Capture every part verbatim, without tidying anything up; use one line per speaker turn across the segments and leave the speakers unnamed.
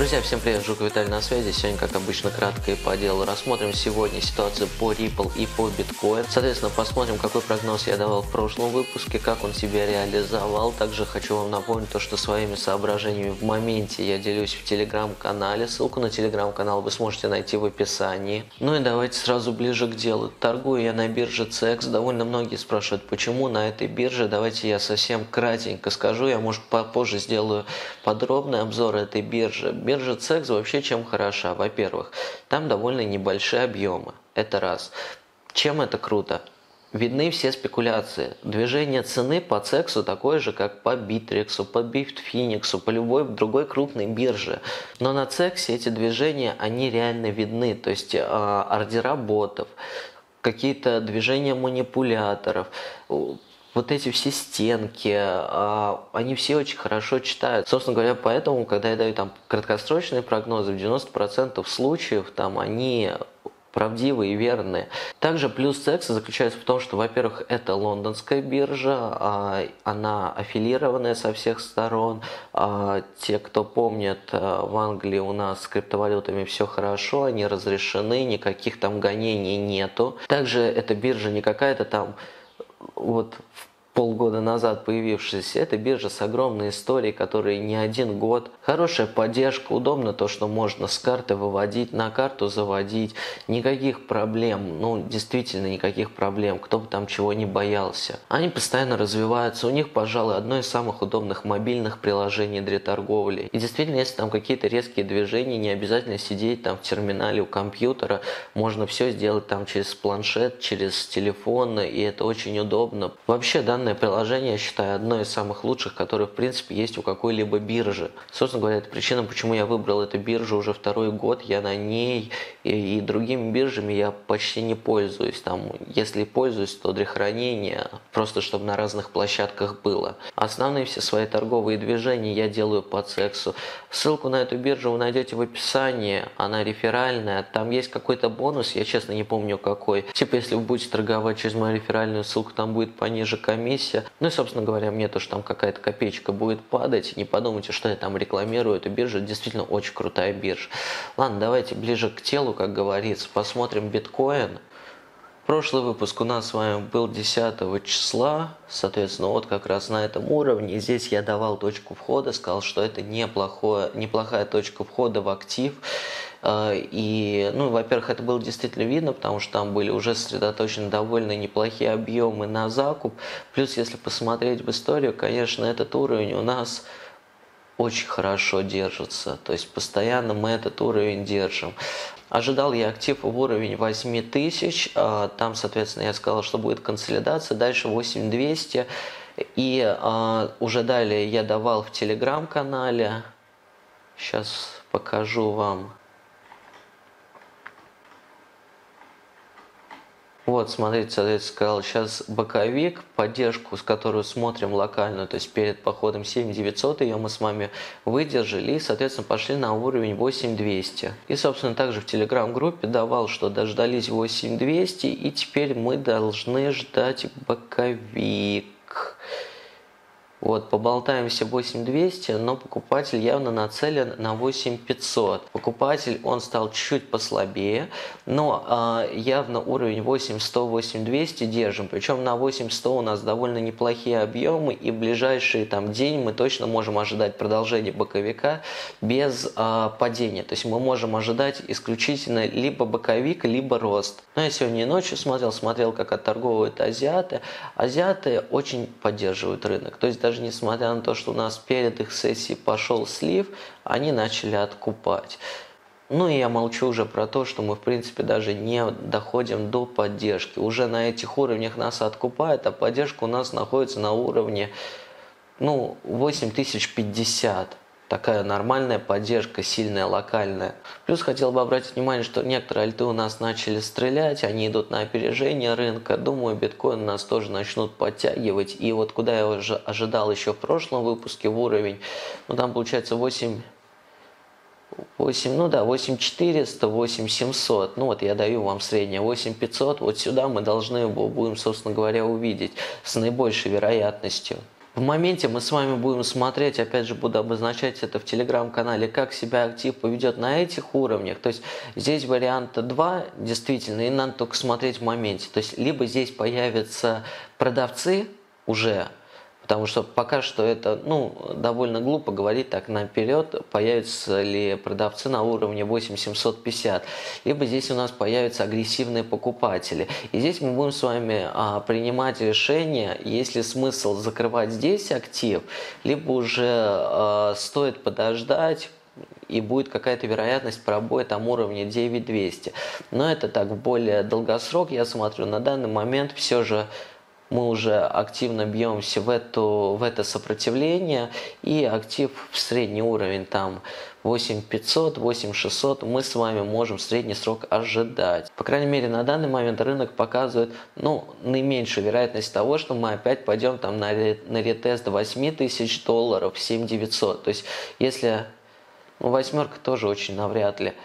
Друзья, всем привет, Жук Виталий на связи. Сегодня, как обычно, кратко и по делу. Рассмотрим сегодня ситуацию по Ripple и по Bitcoin. Соответственно, посмотрим, какой прогноз я давал в прошлом выпуске, как он себя реализовал. Также хочу вам напомнить то, что своими соображениями в моменте я делюсь в телеграм-канале. Ссылку на телеграм-канал вы сможете найти в описании. Ну и давайте сразу ближе к делу. Торгую я на бирже си экс. Довольно многие спрашивают, почему на этой бирже. Давайте я совсем кратенько скажу. Я, может, попозже сделаю подробный обзор этой биржи. Биржа си экс вообще чем хороша? Во-первых, там довольно небольшие объемы. Это раз. Чем это круто? Видны все спекуляции. Движение цены по си экс такое же, как по Bittrex, по Bitfinex, по любой другой крупной бирже. Но на си экс эти движения, они реально видны. То есть э, ордера ботов, какие-то движения манипуляторов, вот эти все стенки, они все очень хорошо читают. Собственно говоря, поэтому, когда я даю там краткосрочные прогнозы, в девяноста процентах случаев там они правдивые и верные. Также плюс си экс заключается в том, что, во-первых, это лондонская биржа, она аффилированная со всех сторон. Те, кто помнит, в Англии у нас с криптовалютами все хорошо, они разрешены, никаких там гонений нету. Также эта биржа не какая-то там вот полгода назад появившаяся, это биржа с огромной историей, которая не один год. Хорошая поддержка, удобно то, что можно с карты выводить, на карту заводить. Никаких проблем, ну действительно никаких проблем, кто бы там чего не боялся. Они постоянно развиваются, у них, пожалуй, одно из самых удобных мобильных приложений для торговли. И действительно, если там какие-то резкие движения, не обязательно сидеть там в терминале у компьютера, можно все сделать там через планшет, через телефон, и это очень удобно. Вообще, данное приложение, я считаю, одно из самых лучших, которые в принципе есть у какой-либо биржи. Собственно говоря, это причина, почему я выбрал эту биржу уже второй год, я на ней, и, и другими биржами я почти не пользуюсь. Там, если пользуюсь, то для хранения, просто чтобы на разных площадках было. Основные все свои торговые движения я делаю по си экс. Ссылку на эту биржу вы найдете в описании, она реферальная, там есть какой-то бонус, я честно не помню какой. Типа, если вы будете торговать через мою реферальную ссылку, там будет пониже комиссия. Ну и, собственно говоря, мне то, что там какая-то копеечка будет падать. Не подумайте, что я там рекламирую эту биржу. Это действительно очень крутая биржа. Ладно, давайте ближе к телу, как говорится. Посмотрим биткоин. Прошлый выпуск у нас с вами был десятого числа. Соответственно, вот как раз на этом уровне. Здесь я давал точку входа. Сказал, что это неплохое, неплохая точка входа в актив. И, ну, во-первых, это было действительно видно, потому что там были уже сосредоточены довольно неплохие объемы на закуп. Плюс, если посмотреть в историю, конечно, этот уровень у нас очень хорошо держится. То есть, постоянно мы этот уровень держим. Ожидал я актив в уровень восемь тысяч. Там, соответственно, я сказал, что будет консолидация. Дальше восемь двести. И уже далее я давал в телеграм-канале. Сейчас покажу вам. Вот, смотрите, соответственно, сказал, сейчас боковик, поддержку, с которой смотрим локальную, то есть перед походом семь девятьсот, ее мы с вами выдержали и, соответственно, пошли на уровень восемь двести. И, собственно, также в телеграм-группе давал, что дождались восемь двести, и теперь мы должны ждать боковик. Вот, поболтаемся восемь двести, но покупатель явно нацелен на восемь пятьсот. Покупатель, он стал чуть-чуть послабее, но э, явно уровень восемь сто, восемь двести держим. Причем на восемь сто у нас довольно неплохие объемы, и в ближайший там день мы точно можем ожидать продолжения боковика без э, падения. То есть мы можем ожидать исключительно либо боковик, либо рост. Но я сегодня и ночью смотрел, смотрел, как отторговывают азиаты. Азиаты очень поддерживают рынок. То есть даже несмотря на то, что у нас перед их сессией пошел слив, они начали откупать. Ну и я молчу уже про то, что мы в принципе даже не доходим до поддержки. Уже на этих уровнях нас откупают, а поддержка у нас находится на уровне ну, восемь тысяч пятьдесят. Такая нормальная поддержка, сильная, локальная. Плюс хотел бы обратить внимание, что некоторые альты у нас начали стрелять, они идут на опережение рынка. Думаю, биткоин нас тоже начнут подтягивать. И вот куда я уже ожидал еще в прошлом выпуске в уровень, ну там получается восемь, восемь, ну да, восемь четыреста, восемь семьсот. Ну вот я даю вам среднее восемь пятьсот. Вот сюда мы должны его будем, собственно говоря, увидеть с наибольшей вероятностью. В моменте мы с вами будем смотреть, опять же буду обозначать это в телеграм-канале, как себя актив поведет на этих уровнях. То есть здесь варианта два, действительно, и надо только смотреть в моменте. То есть либо здесь появятся продавцы уже, потому что пока что это, ну, довольно глупо говорить так наперед, появятся ли продавцы на уровне восемь тысяч семьсот пятьдесят, либо здесь у нас появятся агрессивные покупатели. И здесь мы будем с вами а, принимать решение, есть ли смысл закрывать здесь актив, либо уже а, стоит подождать, и будет какая-то вероятность пробоя там уровня девять тысяч двести. Но это так, в более долгосрок, я смотрю, на данный момент все же мы уже активно бьемся в, эту, в это сопротивление, и актив в средний уровень там восемь тысяч пятьсот, восемь тысяч шестьсот мы с вами можем в средний срок ожидать. По крайней мере, на данный момент рынок показывает, ну, наименьшую вероятность того, что мы опять пойдем там на, на ретест восемь тысяч долларов, семь тысяч девятьсот. То есть, если... Ну, восьмерка тоже очень навряд ли.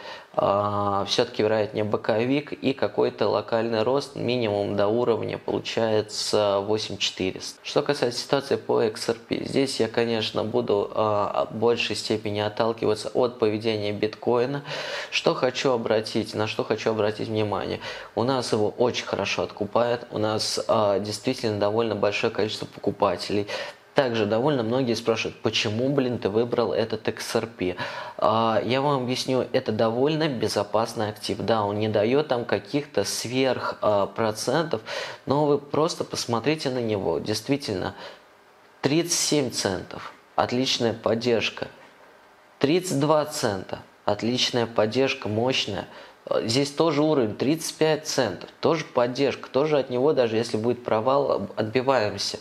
А, все-таки вероятнее боковик и какой-то локальный рост минимум до уровня получается восемь тысяч четыреста. Что касается ситуации по икс эр пи, здесь я, конечно, буду а, в большей степени отталкиваться от поведения биткоина. Что хочу обратить, на что хочу обратить внимание. У нас его очень хорошо откупает, у нас а, действительно довольно большое количество покупателей. Также довольно многие спрашивают, почему, блин, ты выбрал этот икс эр пи. А, я вам объясню, это довольно безопасный актив. Да, он не дает там каких-то сверх а, процентов, но вы просто посмотрите на него. Действительно, тридцать семь центов, отличная поддержка. тридцать два цента, отличная поддержка, мощная. Здесь тоже уровень тридцать пять центов, тоже поддержка, тоже от него, даже если будет провал, отбиваемся.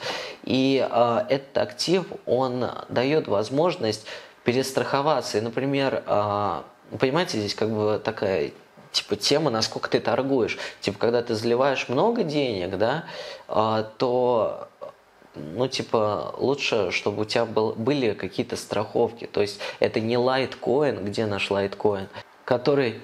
И э, этот актив, он дает возможность перестраховаться. И, например, э, понимаете, здесь как бы такая типа тема, насколько ты торгуешь. Типа, когда ты заливаешь много денег, да, э, то... Ну, типа, лучше, чтобы у тебя был, были какие-то страховки. То есть, это не лайткоин, где наш лайткоин, который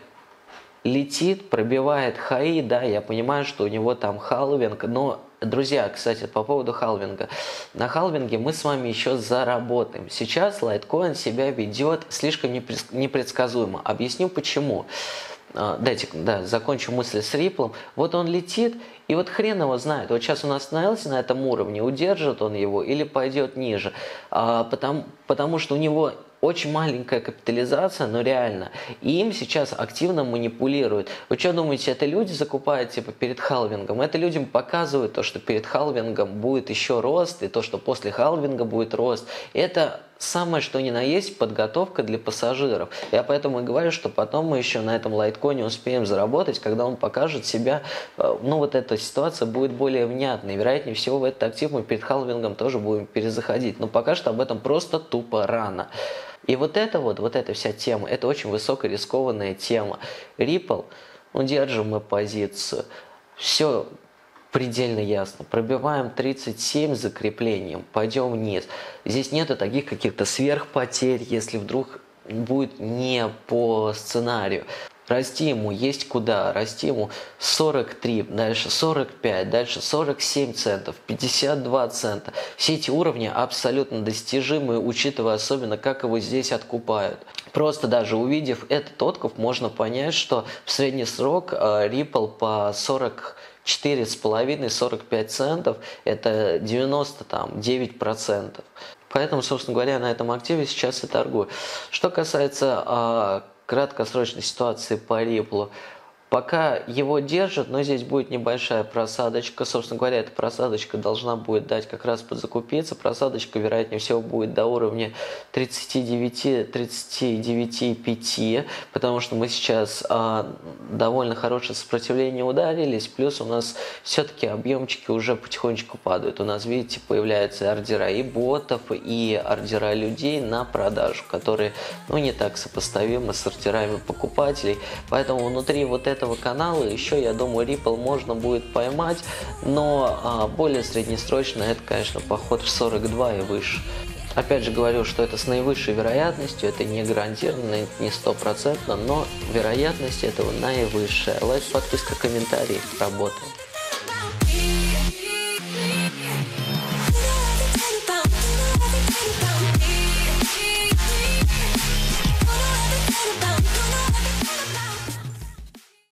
летит, пробивает хаи, да, я понимаю, что у него там халвинг, но, друзья, кстати, по поводу халвинга. На халвинге мы с вами еще заработаем. Сейчас лайткоин себя ведет слишком непредсказуемо. Объясню почему. Дайте, да, закончу мысль с Ripple. Вот он летит, и вот хрен его знает. Вот сейчас он остановился на этом уровне, удержит он его или пойдет ниже. А, потому, потому что у него очень маленькая капитализация, но реально. И им сейчас активно манипулируют. Вы что думаете, это люди закупают типа перед халвингом? Это людям показывают то, что перед халвингом будет еще рост, и то, что после халвинга будет рост. Это самое, что ни на есть, подготовка для пассажиров. Я поэтому и говорю, что потом мы еще на этом лайткоине успеем заработать, когда он покажет себя, ну вот эта ситуация будет более внятной. Вероятнее всего в этот актив мы перед халвингом тоже будем перезаходить. Но пока что об этом просто тупо рано. И вот это вот, вот эта вся тема, это очень высокорискованная тема. Ripple, ну держим мы позицию. Все предельно ясно. Пробиваем тридцать семь с закреплением, пойдем вниз. Здесь нету таких каких-то сверхпотерь, если вдруг будет не по сценарию. Расти ему есть куда, расти ему сорок три, дальше сорок пять, дальше сорок семь центов, пятьдесят два цента. Все эти уровни абсолютно достижимые, учитывая особенно, как его здесь откупают. Просто даже увидев этот откуп, можно понять, что в средний срок Ripple по сорок четыре с половиной - сорок пять центов, это девяносто девять процентов. Поэтому, собственно говоря, на этом активе сейчас и торгую. Что касается краткосрочной ситуации по Ripple, пока его держат, но здесь будет небольшая просадочка. Собственно говоря, эта просадочка должна будет дать как раз подзакупиться. Просадочка, вероятнее всего, будет до уровня тридцать девять - тридцать девять и пять, потому что мы сейчас а, довольно хорошее сопротивление ударились, плюс у нас все-таки объемчики уже потихонечку падают. У нас, видите, появляются ордера и ботов, и ордера людей на продажу, которые, ну, не так сопоставимы с ордерами покупателей. Поэтому внутри вот этого этого канала еще, я думаю, Ripple можно будет поймать, но а, более среднесрочно это, конечно, поход в сорок два и выше. Опять же говорю, что это с наивысшей вероятностью, это не гарантированно, не стопроцентно, но вероятность этого наивысшая. Лайк, подписка, комментарий, работаем.